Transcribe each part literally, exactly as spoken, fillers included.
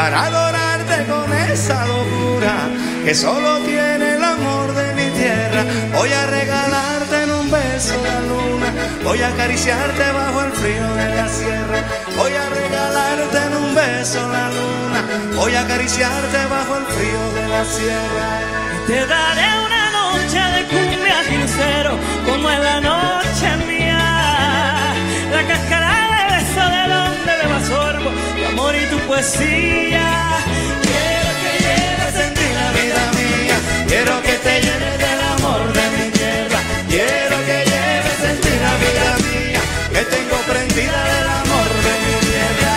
para adorarte con esa locura que solo tiene el amor de mi tierra. Voy a regalarte en un beso la luna, voy a acariciarte bajo el frío de la sierra. Voy a regalarte en un beso la luna, voy a acariciarte bajo el frío de la sierra. Y te daré una noche de cumbia y lucero, como en la noche mía. La cáscara de beso de donde beba sorbo, tu amor y tu poesía. Quiero que lleves en ti la vida mía, quiero que te llenes del amor de mi tierra. Quiero que lleves en ti la vida mía, que tengo prendida del amor de mi tierra.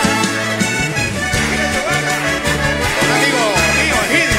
Amigo mío, Gidi.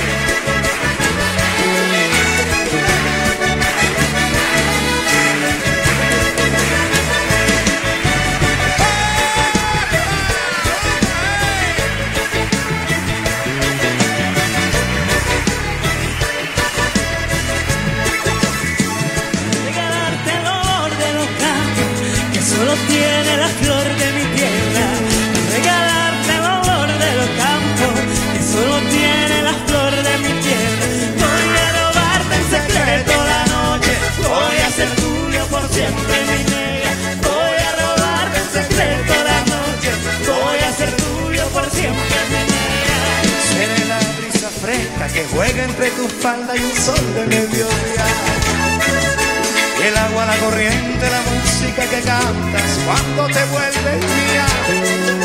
Tiene la flor de mi tierra, regalarte el olor de los campos que solo tiene la flor de mi tierra. Voy a robarte en secreto la noche, voy a ser tuyo por siempre mi negra. Voy a robarte en secreto la noche, voy a ser tuyo por siempre mi negra. Seré la brisa fresca que juega entre tu espalda y un sol de mediodía. El agua, la corriente, la música que cantas cuando te vuelves mía.